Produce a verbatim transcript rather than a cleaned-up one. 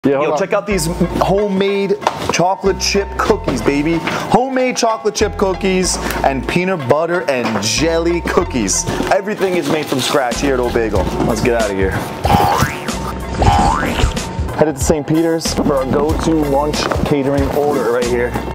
Yeah, Yo, hold check on. out these homemade chocolate chip cookies, baby. Homemade chocolate chip cookies and peanut butter and jelly cookies. Everything is made from scratch here at O'Bagel. Let's get out of here. Headed to Saint Peter's for our go-to lunch catering order right here.